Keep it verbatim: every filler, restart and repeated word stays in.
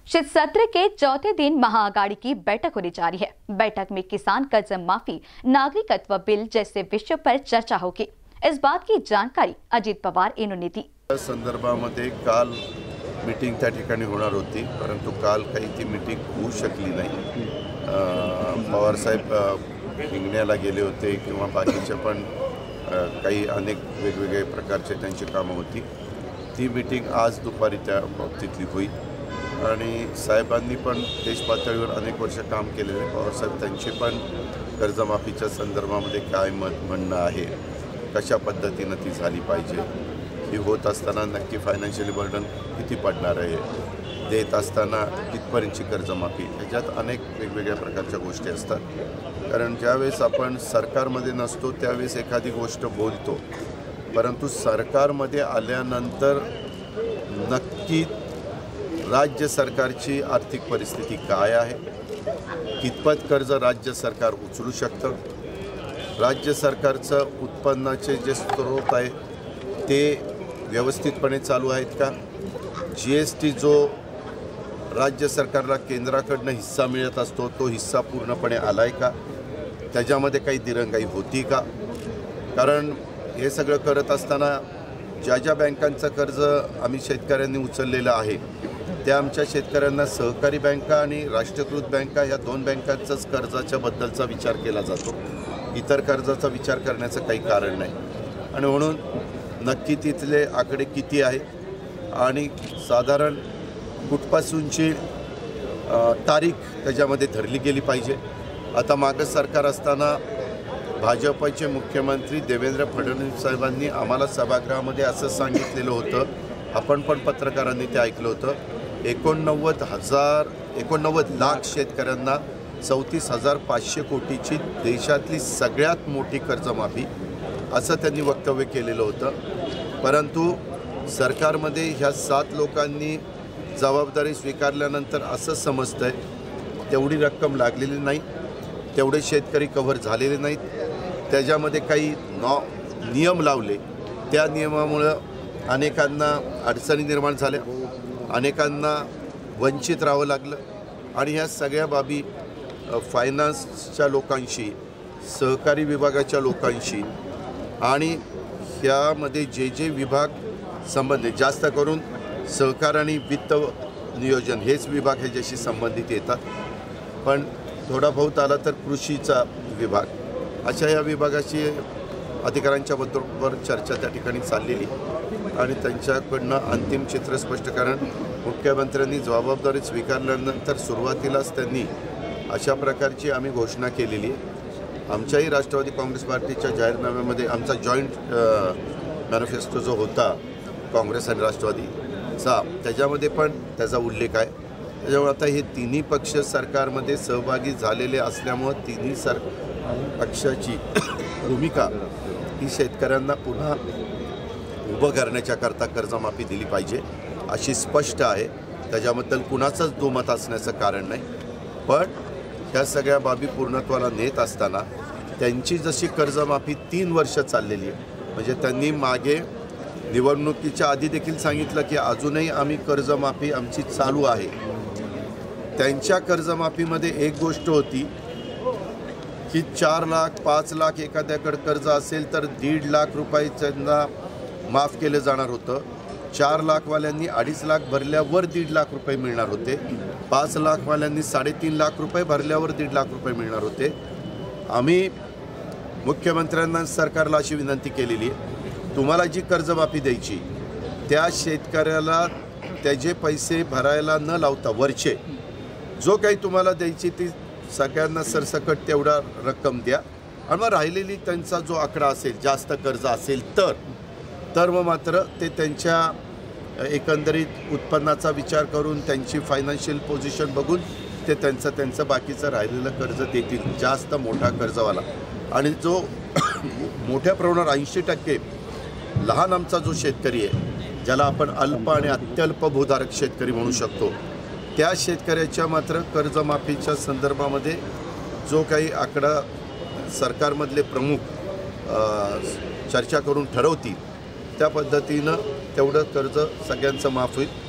शीत सत्र के चौथे दिन महाआघाड़ी की बैठक होने जा रही है। बैठक में किसान कर्ज माफी, नागरिकत्व बिल जैसे विषयों पर चर्चा होगी। इस बात की जानकारी अजित पवार यांनी दी। संदर्भामध्ये काल मीटिंग त्या ठिकाणी होणार होती, परंतु काल काही ती मीटिंग होऊ शकली नाही। पवार साहेब हिंगण्याला गेले होते किंवा बाकीचे पण काही अनेक वेगवेगळे प्रकारचे त्यांची कामं होती। ती मीटिंग आज दुपारी त्या बाबतीतली होईल आणि साहेबांनी पण देश पातळीवर अनेक वर्ष काम केलेले पवार साहेब त्यांची पण कर्जमाफीच्या संदर्भामध्ये काय मत म्हणणं आहे, कशा पद्धतीने ती झाली पाहिजे, ही होत असताना नक्की फायनान्शियली बर्डन किती पडणार आहे, देत असताना कितपर्यंतची कर्जमाफी, याच्यात अनेक वेगवेगळ्या प्रकारच्या गोष्टी असतात। कारण ज्यावेळेस आपण सरकारमध्ये नसतो त्यावेळेस एखादी गोष्ट बोलतो, परंतु सरकारमध्ये आल्यानंतर नक्की राज्य सरकारची आर्थिक परिस्थिती काय आहे, कितपत कर्ज राज्य सरकार उचलू शकतं, राज्य सरकारचं उत्पन्नाचे जे स्रोत आहे ते व्यवस्थितपणे चालू आहेत का, जी एस टी जो राज्य सरकारला केंद्राकडनं हिस्सा मिळत असतो तो हिस्सा पूर्णपणे आलाय का, त्याच्यामध्ये काही दिरंगाई होती का। कारण हे सगळं करत असताना ज्या ज्या बँकांचं कर्ज आम्ही शेतकऱ्यांनी उचललेलं आहे त्या आमच्या शेतकऱ्यांना सहकारी बँका आणि राष्ट्रीयकृत बँका या दोन बँकांचाच कर्जाच्या बद्दलचा विचार केला जातो, इतर कर्जाचा विचार करण्याचं काही कारण नाही। आणि म्हणून नक्की तिथले आकडे किती आहेत आणि साधारण कुठपासूनची तारीख त्याच्यामध्ये धरली गेली पाहिजे। आता मागं सरकार असताना भाजपचे मुख्यमंत्री देवेंद्र फडणवीस साहेबांनी आम्हाला सभागृहामध्ये असं सांगितलेलं होतं, आपण पण पत्रकारांनी ते ऐकलं होतं, एकोणनव्वद हजार एकोणनव्वद लाख शेतकऱ्यांना चौतीस हजार पाचशे कोटीची देशातली सगळ्यात मोठी कर्जमाफी असं त्यांनी वक्तव्य केलेलं होतं। परंतु सरकारमध्ये ह्या सात लोकांनी जबाबदारी स्वीकारल्यानंतर असं समजतंय तेवढी रक्कम लागलेली नाही, तेवढे शेतकरी कव्हर झालेले नाहीत, त्याच्यामध्ये काही नॉ नियम लावले, त्या नियमामुळं अनेकांना अडचणी निर्माण झाल्या, अनेकांना वंचित राहावं लागलं आणि ह्या सगळ्या बाबी फायनान्सच्या लोकांशी, सहकारी विभागाच्या लोकांशी आणि ह्यामध्ये जे जे विभाग संबंधित, जास्त करून सहकार आणि वित्त नियोजन हेच विभाग ह्याच्याशी संबंधित येतात, पण थोडा बहुत आला तर कृषीचा विभाग, अशा या विभागाची अधिकाऱ्यांच्या बरोबर चर्चा त्या ठिकाणी चाललेली आणि त्यांच्याकडनं अंतिम चित्र स्पष्ट, कारण मुख्यमंत्र्यांनी जबाबदारी स्वीकारल्यानंतर सुरुवातीलाच त्यांनी अशा प्रकारची आम्ही घोषणा केलेली आहे। आमच्याही राष्ट्रवादी काँग्रेस पार्टीच्या जाहीरनाम्यामध्ये आमचा जॉईंट मॅनिफेस्टो जो होता काँग्रेस आणि राष्ट्रवादीचा, त्याच्यामध्ये पण त्याचा उल्लेख आहे। त्याच्यामुळे आता हे तिन्ही पक्ष सरकारमध्ये सहभागी झालेले असल्यामुळं तिन्ही सर पक्षाची भूमिका ही शेतकऱ्यांना पुन्हा उभं करण्याच्याकरता कर्जमाफी दिली पाहिजे अशी स्पष्ट आहे। त्याच्याबद्दल कुणाचंच दुमत असण्याचं कारण नाही, पण ह्या सगळ्या बाबी पूर्णत्वाला नेत असताना त्यांची जशी कर्जमाफी तीन वर्ष चाललेली आहे, म्हणजे त्यांनी मागे निवडणुकीच्या आधी देखील सांगितलं की अजूनही आम्ही कर्जमाफी आमची चालू आहे। त्यांच्या कर्जमाफीमध्ये एक गोष्ट होती की चार लाख पाच लाख एखाद्याकडे कर्ज असेल तर दीड लाख रुपये त्यांना माफ केलं जाणार होतं, चार लाखवाल्यांनी अडीच लाख भरल्यावर दीड लाख रुपये मिळणार होते, पाच लाखवाल्यांनी साडेतीन लाख रुपये भरल्यावर दीड लाख रुपये मिळणार होते। आम्ही मुख्यमंत्र्यांना सरकारला अशी विनंती केलेली आहे, तुम्हाला जी कर्जमाफी द्यायची त्या शेतकऱ्याला त्याचे पैसे भरायला न लावता वरचे जो काही तुम्हाला द्यायची ती सगळ्यांना सरसकट तेवढा रक्कम द्या आणि मग राहिलेली त्यांचा जो आकडा असेल, जास्त कर्ज असेल तर तर मग मात्र ते त्यांच्या एकंदरीत उत्पन्नाचा विचार करून त्यांची फायनान्शियल पोझिशन बघून ते त्यांचं त्यांचं बाकीचं राहिलेलं कर्ज देतील, जास्त मोठा कर्जवाला। आणि जो मोठ्या प्रमाणावर ऐंशी टक्के लहान आमचा जो शेतकरी आहे, ज्याला आपण अल्प आणि अत्यल्प भूधारक शेतकरी म्हणू शकतो, त्या शेतकऱ्याच्या मात्र कर्जमाफीच्या संदर्भामध्ये जो काही आकडा सरकारमधले प्रमुख चर्चा करून ठरवतील त्या पद्धतीनं तेवढं कर्ज सगळ्यांचं माफ होईल।